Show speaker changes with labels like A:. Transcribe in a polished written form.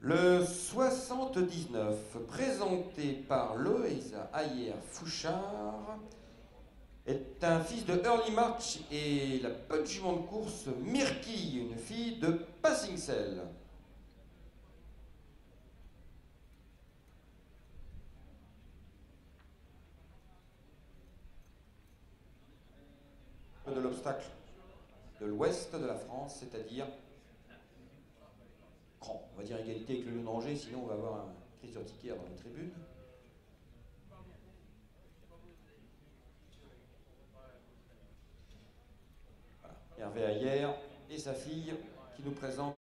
A: Le 79, présenté par Loïsa Ayer-Fouchard, est un fils de Early March et la bonne jument de course Mirky, une fille de Passing Cell. De l'obstacle de l'ouest de la France, c'est-à-dire Cran. On va dire égalité avec le Lion d'Angers, sinon on va avoir un crise d'urticaire dans les tribunes. Voilà. Hervé Ayer et sa fille qui nous présentent